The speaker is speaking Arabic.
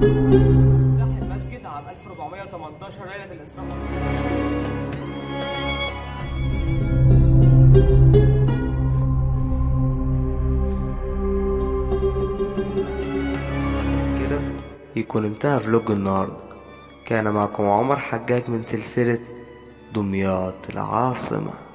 افتتاح المسجد عام 1418 ليلة الإسراء كده يكون انتهى فلوج النهاردة. كان معكم عمر حجاج من سلسلة دمياط العاصمة.